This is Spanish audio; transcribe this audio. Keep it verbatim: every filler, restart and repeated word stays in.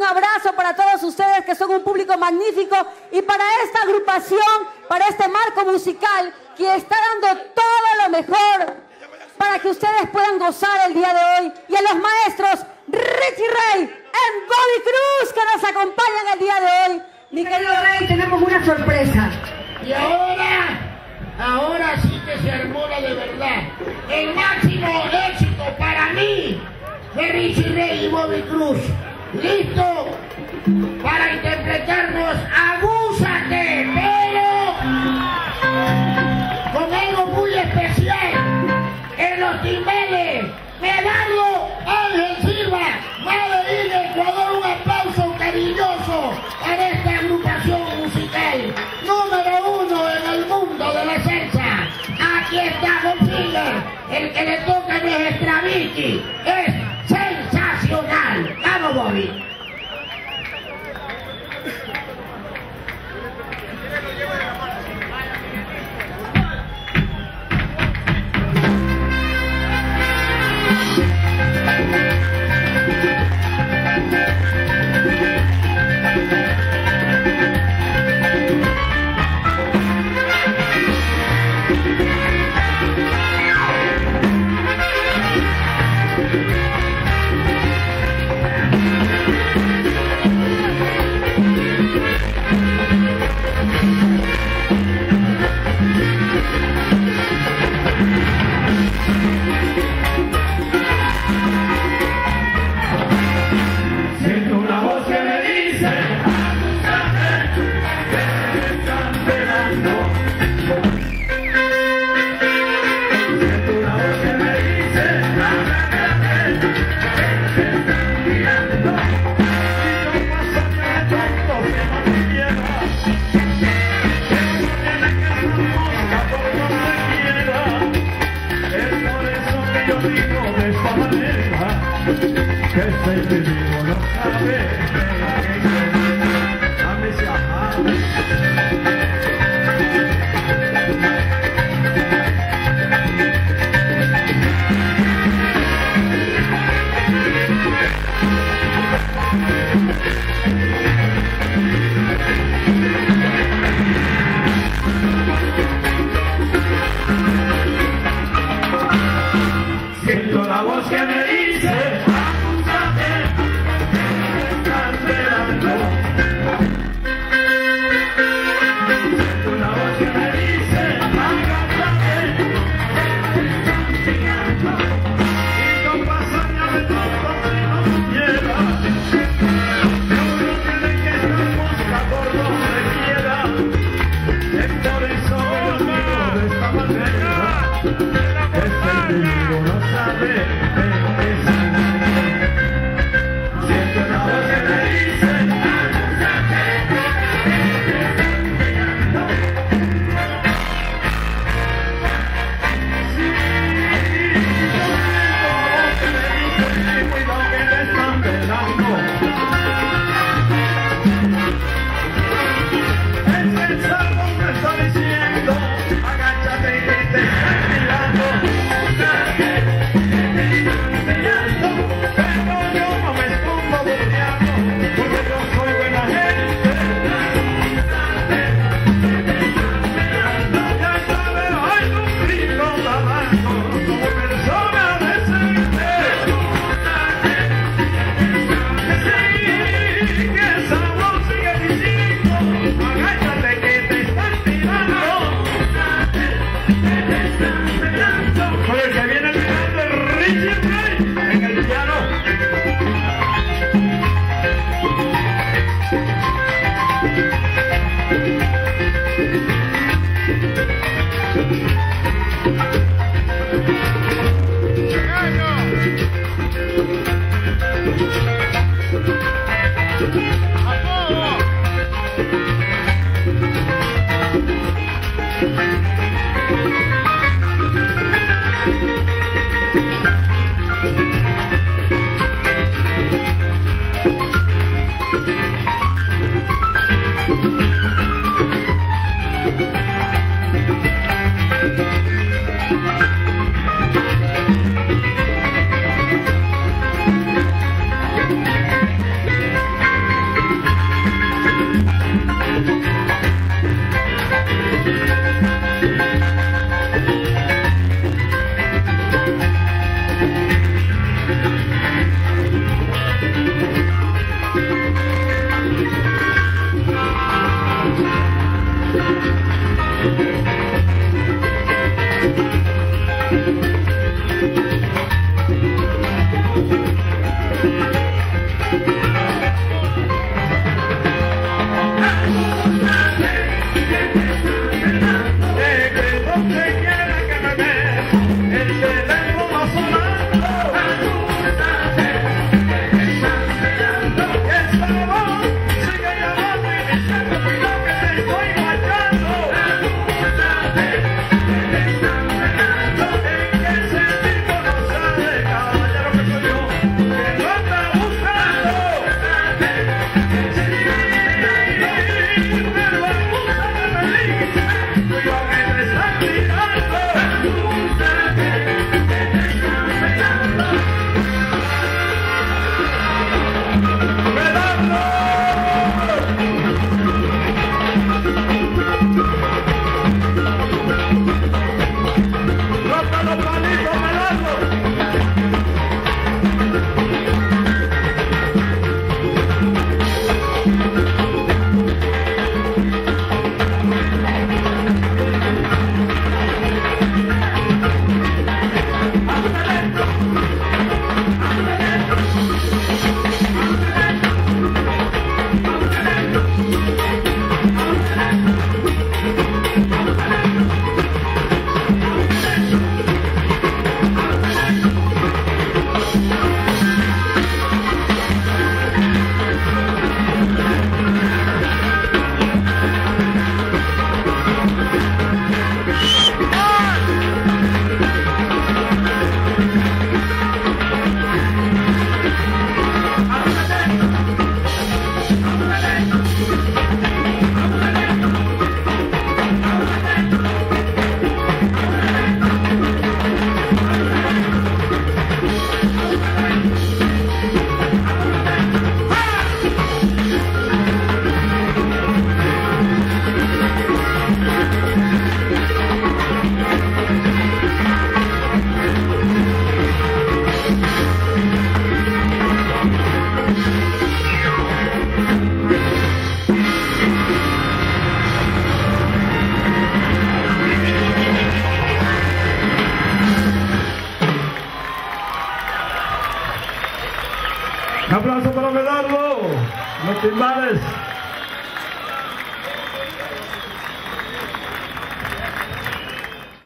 abrazo para todos ustedes que son un público magnífico y para esta agrupación, para este marco musical que está dando todo lo mejor para que ustedes puedan gozar el día de hoy. Y a los maestros Richie Ray y Bobby Cruz que nos acompañan el día de hoy. Mi querido Ray, tenemos una sorpresa. Y ahora, ahora sí que se armó la de verdad. El máximo éxito para mí de Richie Ray y Bobby Cruz. ¿Listo? Para interpretarnos Abúsate, pero con algo muy especial. En los timbeles, Medardo Ángel Silva, Medellín, Ecuador. Un aplauso cariñoso para esta agrupación musical número uno en el mundo de la salsa. Aquí está González, el que le toca nuestra Vicky. Es sensacional. Vamos, Bobby. Un aplauso para Medardo, los timbales.